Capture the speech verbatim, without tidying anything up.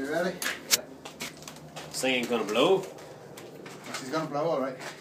You ready? Yeah. This thing ain't gonna blow. She's gonna blow alright.